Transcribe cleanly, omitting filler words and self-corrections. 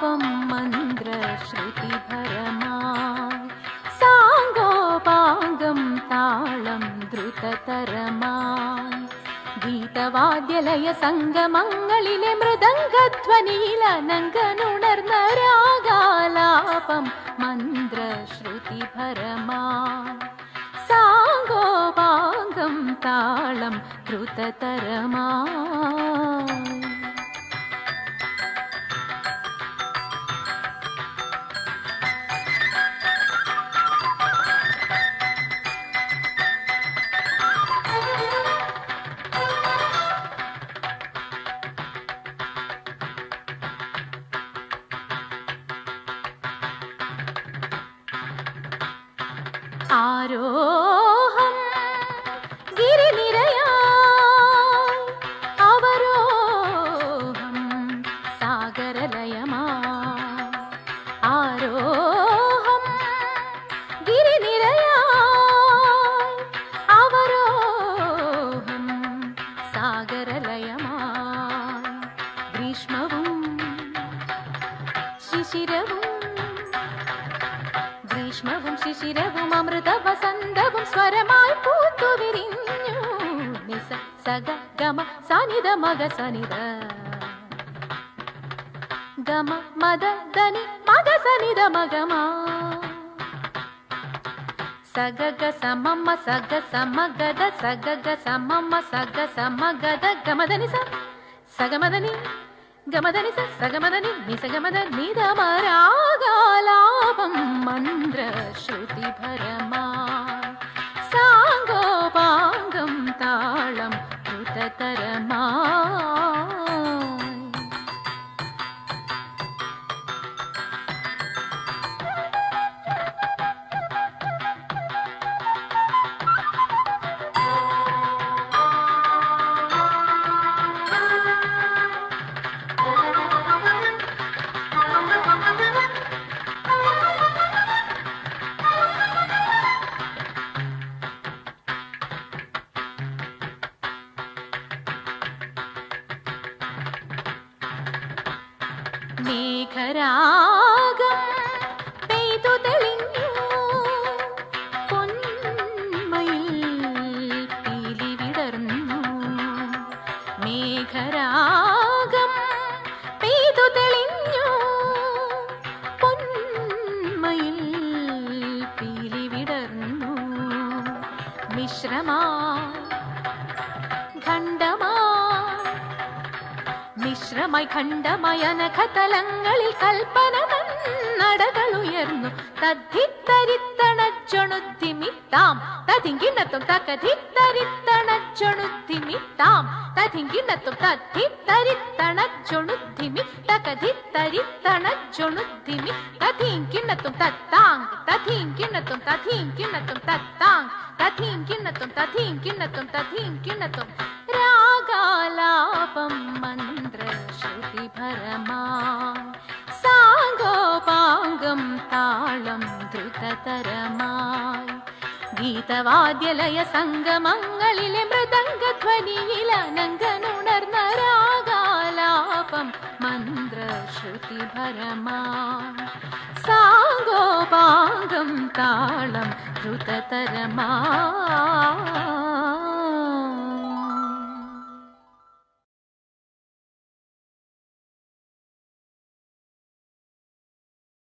ഗീതവാദ്യലയസംഗമങ്ങളിലെ മൃദംഗധ്വനിയിലനങ്കനുണർന്നരാഗാലാപം മന്ത്രശ്രുതിഭരമായി സാംഗോപാംഗം താളം ദ്രുതതരമായി ഗീതവാദ്യലയസംഗമങ്ങളിലെ മൃദംഗധ്വനിയിലനങ്കനുണർന്നരാഗാലാപം മന്ത്രശ്രുതിഭരമായി സാംഗോപാംഗം താളം ദ്രുതതരമായി. ആരോഹം ഗിരിനിരയായി അവരോഹം സാഗരലയമായി ആരോഹം ഗിരിനിരയായി അവരോഹം സാഗരലയമായി ഗ്രീഷ്മവും ശിശിരവും ഗ്രീഷ്മവും ശിശിരവും അമൃത വസന്തവും സ്വരമായി പൂത്തുവിരിഞ്ഞു നിസ സഗ ഗമ സനിത മഗ സനിത ഗമ മദ ധനി മഗ സനിത മഗമാ സഗ സമമ സഗ സമഗദ സഗ സമമ സഗ സമഗദ ഗമദനി സഗമദനി ഗമദനി സഗമദനി നിസഗമദ നിധമരാഗാലാപം മന്ത്രശ്രുതിഭരമായി സാംഗോപാംഗം താളം ദ്രുതതരമായി. മേഘരാഗം പെയ്തു തെളിഞ്ഞു പൊന്മയിൽ പീലി വിടർന്നു മേഘരാഗം പെയ്തു തെളിഞ്ഞു പൊന്മയിൽ പീലി വിടർന്നു മിശ്രമായി മിശ്രമായി ഖണ്ഡമായ നഖതലങ്ങളിൽ കൽപ്പന നടകളുയർന്നു തദ്ധിത്തരിത്തണച്ചൊണുദ്ധിമിത്താം തതിങ്കിണ്ണത്തും തകധിത്തരിത്തണച്ചൊണുദ്ധിമിത്താം തതിങ്കിണ്ണത്തും തദ്ധിത്തരിത്തണച്ചൊണുദ്ധിമി തകധിത്തരിത്തണച്ചൊണുദ്ധിമി തതിങ്കിണ്ണത്തും തത്താങ് തതിങ്കിണ്ണത്തും തതിങ്കിണ്ണത്തും തത്താങ് തതിങ്കിണ്ണത്തും തതിങ്കിണ്ണത്തും തതിങ്കിണ്ണത്തും രാഗാലാപം മന്ത്രശ്രുതിഭരമായി സാംഗോപാംഗം താളം ദ്രുതതരമായി ഗീതവാദ്യലയസംഗമങ്ങളിലെ മൃദംഗധ്വനിയിലനങ്കനുണർന്നരാഗാലാപം മന്ത്രശ്രുതിഭരമായി സാംഗോപാംഗം താളം ദ്രുതതരമായി.